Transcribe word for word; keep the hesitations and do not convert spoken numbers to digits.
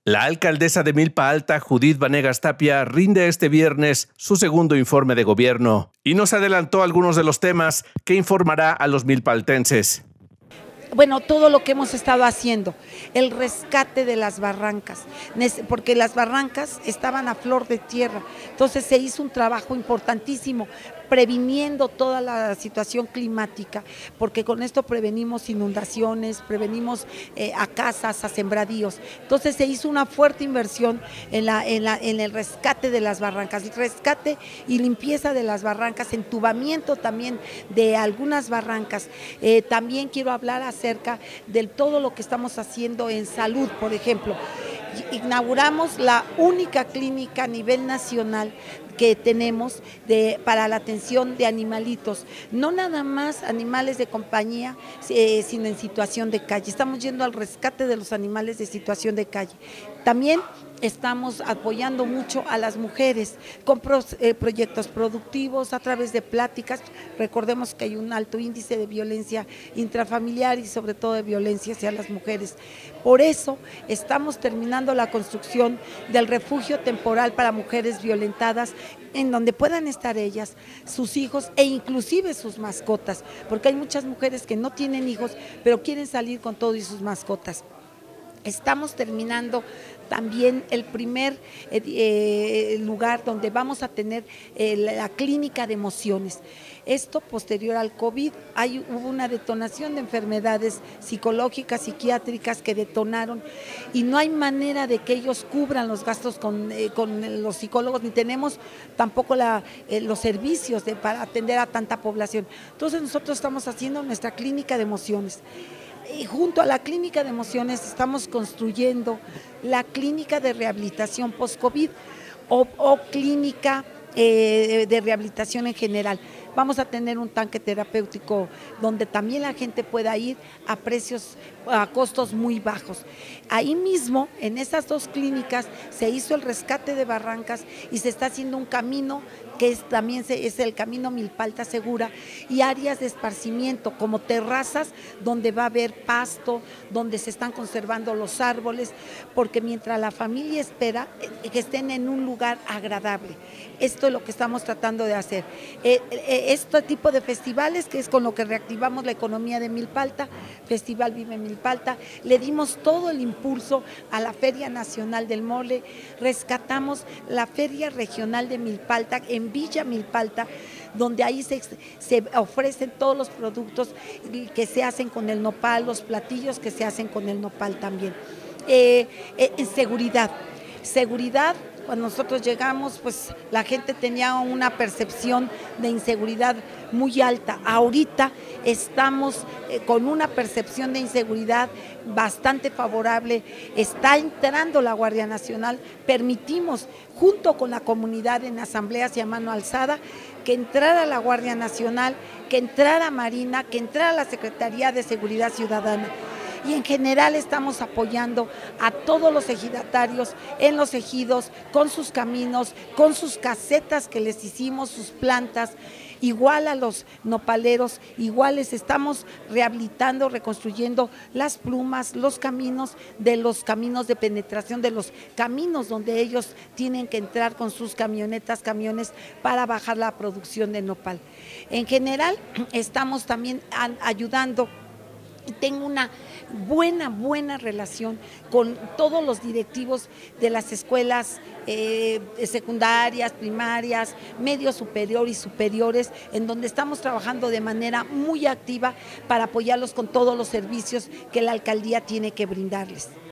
La alcaldesa de Milpa Alta, Judith Vanegas Tapia, rinde este viernes su segundo informe de gobierno y nos adelantó algunos de los temas que informará a los milpaltenses. Bueno, todo lo que hemos estado haciendo, el rescate de las barrancas, porque las barrancas estaban a flor de tierra, entonces se hizo un trabajo importantísimo, previniendo toda la situación climática, porque con esto prevenimos inundaciones, prevenimos eh, a casas, a sembradíos, entonces se hizo una fuerte inversión en, la, en, la, en el rescate de las barrancas, el rescate y limpieza de las barrancas, entubamiento también de algunas barrancas. Eh, también quiero hablar acerca de todo lo que estamos haciendo en salud, por ejemplo. Inauguramos la única clínica a nivel nacional que tenemos de, para la atención de animalitos, no nada más animales de compañía, eh, sino en situación de calle. Estamos yendo al rescate de los animales de situación de calle. También estamos apoyando mucho a las mujeres con pro, eh, proyectos productivos a través de pláticas. Recordemos que hay un alto índice de violencia intrafamiliar y sobre todo de violencia hacia las mujeres. Por eso estamos terminando la construcción del refugio temporal para mujeres violentadas, en donde puedan estar ellas, sus hijos e inclusive sus mascotas, porque hay muchas mujeres que no tienen hijos, pero quieren salir con todo y sus mascotas. Estamos terminando también el primer eh, lugar donde vamos a tener eh, la clínica de emociones. Esto posterior al COVID, hay, hubo una detonación de enfermedades psicológicas, psiquiátricas que detonaron y no hay manera de que ellos cubran los gastos con, eh, con los psicólogos, ni tenemos tampoco la, eh, los servicios de, para atender a tanta población. Entonces nosotros estamos haciendo nuestra clínica de emociones. Y junto a la clínica de emociones estamos construyendo la clínica de rehabilitación post-COVID o, o clínica eh, de rehabilitación en general. Vamos a tener un tanque terapéutico donde también la gente pueda ir a precios, a costos muy bajos. Ahí mismo, en esas dos clínicas, se hizo el rescate de barrancas y se está haciendo un camino que es, también se, es el camino Milpa Alta Segura, y áreas de esparcimiento como terrazas donde va a haber pasto, donde se están conservando los árboles, porque mientras la familia espera eh, que estén en un lugar agradable. Esto es lo que estamos tratando de hacer. Eh, eh, este tipo de festivales, que es con lo que reactivamos la economía de Milpa Alta, Festival Vive Milpa Alta, le dimos todo el impulso a la Feria Nacional del Mole, rescatamos la Feria Regional de Milpa Alta en Villa Milpa Alta, donde ahí se, se ofrecen todos los productos que se hacen con el nopal, los platillos que se hacen con el nopal también. Eh, eh, en seguridad, seguridad. Cuando nosotros llegamos, pues la gente tenía una percepción de inseguridad muy alta. Ahorita estamos eh, con una percepción de inseguridad bastante favorable. Está entrando la Guardia Nacional. Permitimos, junto con la comunidad en asambleas y a mano alzada, que entrara la Guardia Nacional, que entrara Marina, que entrara la Secretaría de Seguridad Ciudadana. Y en general estamos apoyando a todos los ejidatarios en los ejidos, con sus caminos, con sus casetas que les hicimos, sus plantas, igual a los nopaleros, igual les estamos rehabilitando, reconstruyendo las plumas, los caminos de los caminos de penetración, de los caminos donde ellos tienen que entrar con sus camionetas, camiones para bajar la producción de nopal. En general estamos también ayudando. Tengo una buena, buena relación con todos los directivos de las escuelas eh, secundarias, primarias, medio superior y superiores, en donde estamos trabajando de manera muy activa para apoyarlos con todos los servicios que la alcaldía tiene que brindarles.